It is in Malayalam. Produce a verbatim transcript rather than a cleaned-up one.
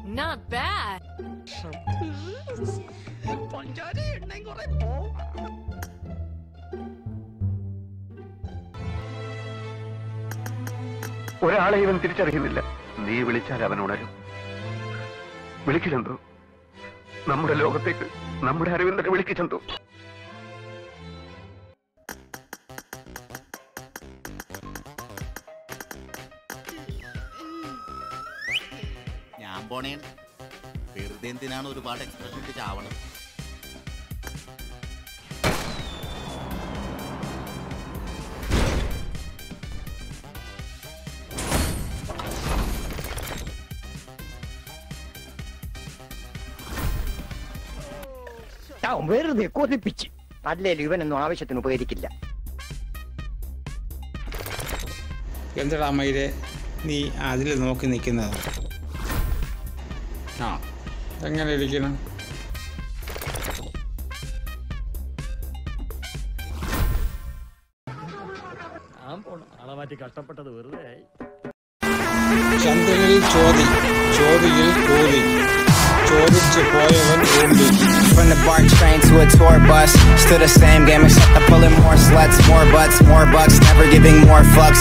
Not bad. ഒരാളെ ഇവൻ തിരിച്ചറിയുന്നില്ല. നീ വിളിച്ചാൽ അവൻ ഉണരും. വിളിക്കില്ലെന്തോ നമ്മുടെ ലോകത്തേക്ക്, നമ്മുടെ അറിവിന്ദനെ വിളിക്കിച്ചെന്തോ. ഞാൻ പോണേ. വെറുതെ എന്തിനാണ് ഒരുപാട് എക്സ്പ്രഷൻ ഇട്ട് ചാവണം? വെറുതെ കൊതിപ്പിച്ച് അല്ലേലും ഇവനൊന്നും ആവശ്യത്തിന് ഉപകരിക്കില്ല. എന്താടാ മയിലെ നീ അതിൽ നോക്കി നിൽക്കുന്നത്? ആ എങ്ങനെ ഇരിക്കണം? കഷ്ടപ്പെട്ടത് വെറുതെ. ചന്ദ്രനിൽ ചോതി, ചോതിയിൽ കോതി, ചോദിച്ചു പോയവൻ ഓടി. From the BART train to a tour bus, still the same game except I'm pulling more sluts, more butts, more bucks, never giving more fucks.